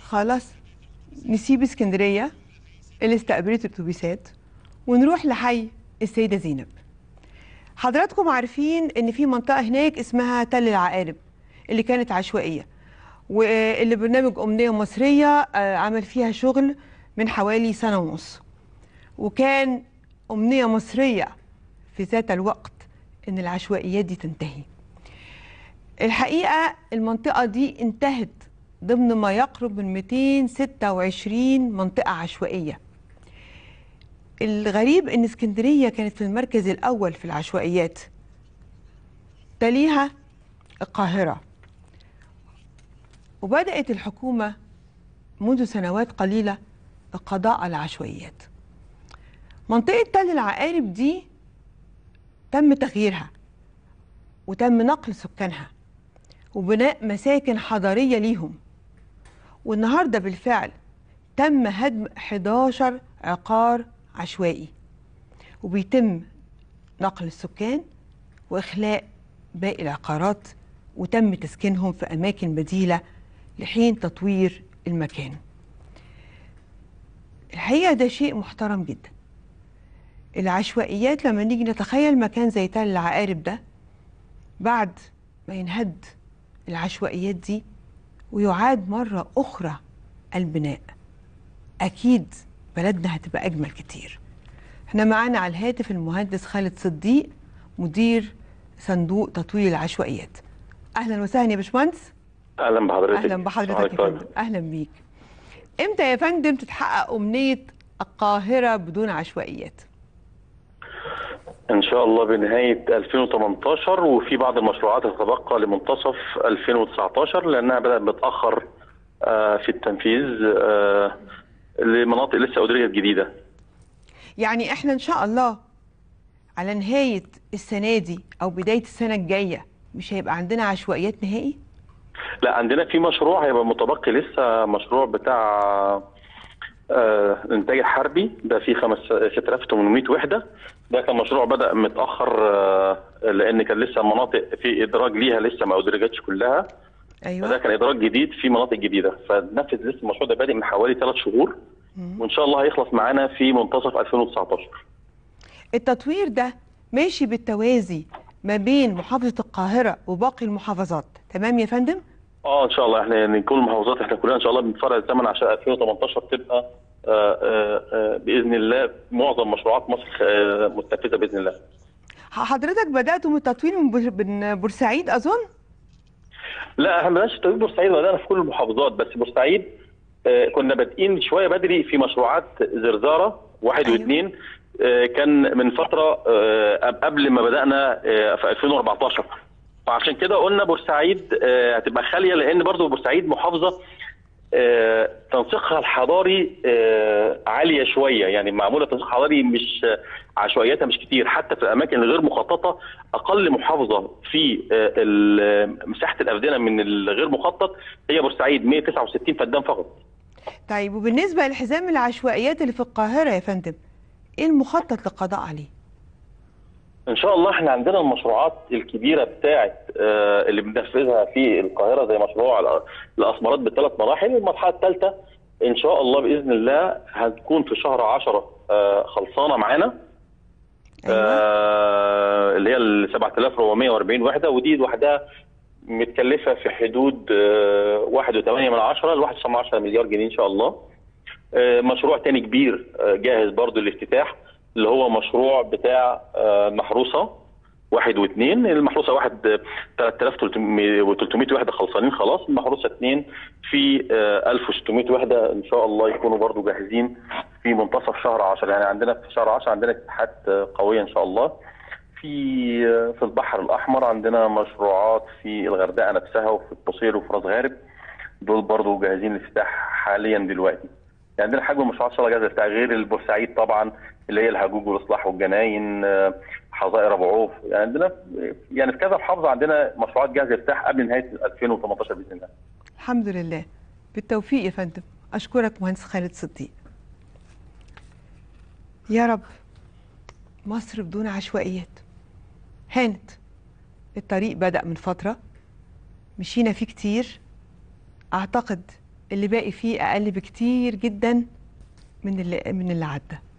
خلاص نسيب اسكندرية اللي استقبلت الاتوبيسات ونروح لحي السيدة زينب. حضراتكم عارفين ان في منطقة هناك اسمها تل العقارب اللي كانت عشوائية، واللي برنامج أمنية مصرية عمل فيها شغل من حوالي سنة ونص، وكان أمنية مصرية في ذات الوقت ان العشوائيات دي تنتهي. الحقيقة المنطقة دي انتهت ضمن ما يقرب من 226 منطقة عشوائية. الغريب ان اسكندرية كانت في المركز الأول في العشوائيات، تليها القاهرة. وبدأت الحكومة منذ سنوات قليلة القضاء على العشوائيات. منطقة تل العقارب دي تم تغييرها وتم نقل سكانها وبناء مساكن حضرية ليهم، والنهاردة بالفعل تم هدم 11 عقار عشوائي، وبيتم نقل السكان وإخلاء باقي العقارات وتم تسكينهم في أماكن بديلة لحين تطوير المكان. الحقيقة ده شيء محترم جدا. العشوائيات لما نيجي نتخيل مكان زي تل العقارب ده بعد ما ينهد العشوائيات دي ويعاد مرة أخرى البناء، أكيد بلدنا هتبقى أجمل كتير. احنا معانا على الهاتف المهندس خالد صديق، مدير صندوق تطوير العشوائيات. أهلا وسهلا يا باشمهندس. أهلا بحضرتك. أهلا بحضرتك يا فندم. أهلا بيك. إمتى يا فندم تتحقق أمنية القاهرة بدون عشوائيات؟ إن شاء الله بنهاية 2018، وفي بعض المشروعات تتبقى لمنتصف 2019 لأنها بدأت متأخر في التنفيذ لمناطق لسه أدرجت جديدة. يعني إحنا إن شاء الله على نهاية السنة دي أو بداية السنة الجاية مش هيبقى عندنا عشوائيات نهائي؟ لا، عندنا في مشروع هيبقى متبقي لسه، مشروع بتاع الإنتاج الحربي ده فيه 6800 وحدة. ده كان مشروع بدأ متأخر لأن كان لسه مناطق في إدراج ليها لسه ما أدرجتش كلها. أيوة. فده كان إدراج جديد في مناطق جديدة، فنفذ لسه المشروع ده بادئ من حوالي 3 شهور، وإن شاء الله هيخلص معانا في منتصف 2019. التطوير ده ماشي بالتوازي ما بين محافظة القاهرة وباقي المحافظات، تمام يا فندم؟ ان شاء الله احنا يعني كل المحافظات احنا كلنا ان شاء الله بنتفرع الزمن عشان 2018 تبقى باذن الله معظم مشروعات مصر متنفذه باذن الله. حضرتك بدأتوا من التطوير من بورسعيد اظن؟ لا، احنا ما بدأناش تطوير بورسعيد، بدأنا في كل المحافظات، بس بورسعيد كنا بادئين شويه بدري في مشروعات زرزاره 1 و2. كان من فتره قبل ما بدأنا في 2014. فعشان كده قلنا بورسعيد هتبقى خاليه، لان برضو بورسعيد محافظه تنسيقها الحضاري عاليه شويه، يعني معموله تنسيق حضاري مش عشوائياتها مش كتير، حتى في الاماكن الغير مخططه اقل محافظه في مساحه الافدنه من الغير مخطط هي بورسعيد 169 فدان فقط. طيب وبالنسبه لحزام العشوائيات اللي في القاهره يا فندم، ايه المخطط للقضاء عليه؟ ان شاء الله احنا عندنا المشروعات الكبيره بتاعه اللي بننفذها في القاهره، زي مشروع الاسمرات ب3 مراحل. المرحله الثالثه ان شاء الله باذن الله هتكون في شهر 10 خلصانه معانا. أيوة. اللي هي ال 7440 وحده، ودي لوحدها متكلفه في حدود 1.8 ل 1.9 مليار جنيه ان شاء الله. مشروع تاني كبير جاهز برضو للافتتاح، اللي هو مشروع بتاع محروسه 1 و2. المحروسه 1 3300 وحده خلصانين خلاص، المحروسه 2 في 1600 وحده ان شاء الله يكونوا برضو جاهزين في منتصف شهر 10. يعني عندنا في شهر 10 عندنا افتتاحات قويه ان شاء الله. في البحر الاحمر عندنا مشروعات في الغردقه نفسها وفي القصير وفي راس غارب، دول برضو جاهزين للافتتاح حاليا دلوقتي. يعني عندنا حجم المشروعات ان شاء الله جاهزه، غير البورسعيد طبعا اللي هي الهجوج والاصلاح والجناين، حظائر ابو عوف. يعني عندنا يعني في كذا محافظه عندنا مشروعات جاهزه للافتتاح قبل نهايه 2018 باذن الله. الحمد لله، بالتوفيق يا فندم. اشكرك مهندس خالد صديق. يا رب مصر بدون عشوائيات. هانت الطريق بدأ من فتره، مشينا فيه كتير. اعتقد اللي باقي فيه اقل بكتير جدا من اللي عدى.